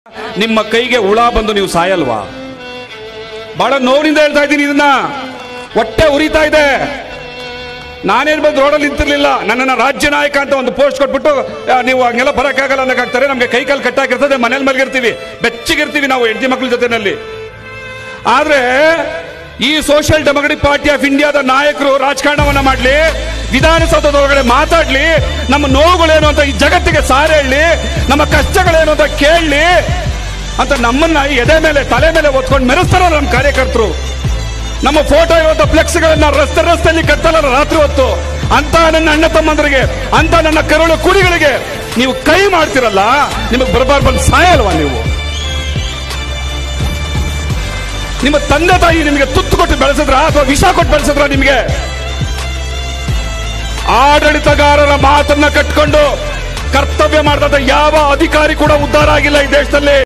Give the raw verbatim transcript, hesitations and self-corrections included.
ನಿಮ್ಮ ಕೈಗೆ ಹುಳ ಬಂದು ನೀವು ಸಾಯಲ್ವಾ? ಬಹಳ ನೋವಿನಿಂದ ಹೇಳ್ತಾ ಇದ್ದೀನಿ ಇದನ್ನ. ಹೊಟ್ಟೆ ಉರಿತಾ ಇದೆ. ನಾನೇನ್ ಬಂದು ರೋಡಲ್ಲಿ ನಿಂತಿರ್ಲಿಲ್ಲ. ನನ್ನನ್ನು ರಾಜ್ಯ ನಾಯಕ ಅಂತ ಒಂದು ಪೋಸ್ಟ್ ಕೊಟ್ಬಿಟ್ಟು ನೀವು ಹಂಗೆಲ್ಲ ಬರಕ್ಕಾಗಲ್ಲ ಅನ್ನಕ್ಕಾಗ್ತಾರೆ. ನಮ್ಗೆ ಕೈ ಕಾಲು ಕಟ್ಟಾಕಿರ್ತದೆ, ಮನೇಲಿ ಮಲಗಿರ್ತೀವಿ, ಬೆಚ್ಚಗಿರ್ತೀವಿ ನಾವು ಹೆಂಡತಿ ಮಕ್ಕಳ ಜೊತೆನಲ್ಲಿ. ಆದ್ರೆ ಈ ಸೋಷಿಯಲ್ ಡೆಮೊಕ್ರೆಟಿಕ್ ಪಾರ್ಟಿ ಆಫ್ ಇಂಡಿಯಾದ ನಾಯಕರು ರಾಜಕಾರಣವನ್ನ ಮಾಡ್ಲಿ, ವಿಧಾನಸೌಧದ ಒಳಗಡೆ ಮಾತಾಡ್ಲಿ, ನಮ್ಮ ನೋವುಗಳೇನು ಅಂತ ಈ ಜಗತ್ತಿಗೆ ಸಾರ ಹೇಳಿ, ನಮ್ಮ ಕಷ್ಟಗಳೇನು ಅಂತ ಕೇಳಲಿ ಅಂತ ನಮ್ಮನ್ನ ಎದೆ ಮೇಲೆ ತಲೆ ಮೇಲೆ ಒತ್ಕೊಂಡು ಮೆರೆಸ್ತಾರ ನಮ್ಮ ಕಾರ್ಯಕರ್ತರು. ನಮ್ಮ ಫೋಟೋ ಇರುವಂತ ಫ್ಲೆಕ್ಸ್ ಗಳನ್ನ ರಸ್ತೆ ರಸ್ತೆಯಲ್ಲಿ ಕತ್ತಲ್ಲ ರಾತ್ರಿ ಹೊತ್ತು. ಅಂತ ನನ್ನ ಅಣ್ಣ ತಮ್ಮಂದರಿಗೆ, ಅಂತ ನನ್ನ ಕರುಳು ಕುಡಿಗಳಿಗೆ ನೀವು ಕೈ ಮಾಡ್ತಿರಲ್ಲ, ನಿಮಗೆ ಬರಬಾರ್ ಬಂದು ಸಾಯಲ್ವಾ? ನೀವು ನಿಮ್ಮ ತಂದೆ ತಾಯಿ ನಿಮಗೆ ತುತ್ತು ಕೊಟ್ಟು ಬೆಳೆಸಿದ್ರ ಅಥವಾ ವಿಷ ಕೊಟ್ಟು ಬೆಳೆಸಿದ್ರ? ನಿಮಗೆ ಆಡಳಿತಗಾರರ ಮಾತನ್ನ ಕಟ್ಕೊಂಡು ಕರ್ತವ್ಯ ಮಾಡಿದ ಯಾವ ಅಧಿಕಾರಿ ಕೂಡ ಉದ್ಧಾರ ಆಗಿಲ್ಲ ಈ ದೇಶದಲ್ಲಿ.